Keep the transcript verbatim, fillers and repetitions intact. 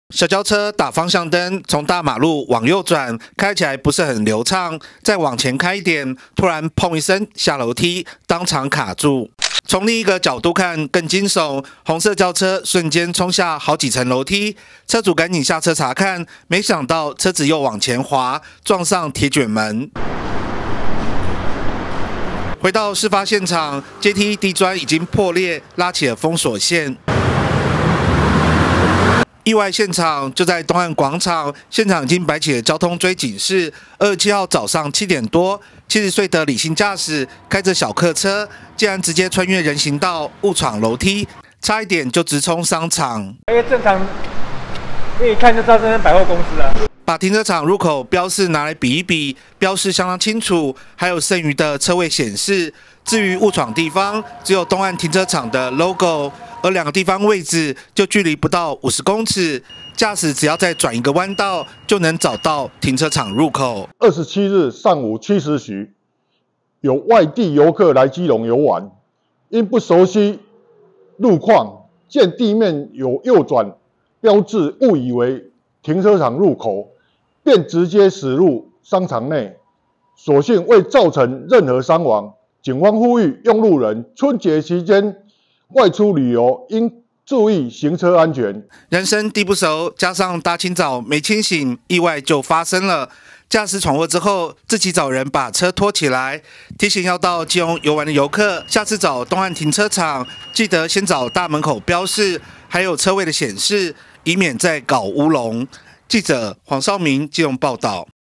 小轿车打方向灯，从大马路往右转，开起来不是很流畅。再往前开一点，突然砰一声下楼梯，当场卡住。从另一个角度看更惊悚，红色轿车瞬间冲下好几层楼梯，车主赶紧下车查看，没想到车子又往前滑，撞上铁卷门。回到事发现场，阶梯地砖已经破裂，拉起了封锁线。意外现场就在东岸广场，现场已经摆起了交通追警示。二十七号早上七点多，七十岁的李姓驾驶开着小客车，竟然直接穿越人行道，误闯楼梯，差一点就直冲商场。 因为正常，一看就知道这是百货公司啊。 把停车场入口标示拿来比一比，标示相当清楚，还有剩余的车位显示。至于误闯地方，只有东岸停车场的 logo。而两个地方位置就距离不到五十公尺，驾驶只要再转一个弯道，就能找到停车场入口。 二十七日上午七时许，有外地游客来基隆游玩，因不熟悉路况，见地面有右转标志，误以为停车场入口，便直接驶入商场内，所幸未造成任何伤亡。警方呼吁用路人春节期间外出旅游应注意行车安全。 人生地不熟，加上大清早没清醒，意外就发生了。驾驶闯祸之后，自己找人把车拖起来。提醒要到基隆游玩的游客，下次找东岸停车场，记得先找大门口标示，还有车位的显示，以免再搞乌龙。记者黄少明基隆报道。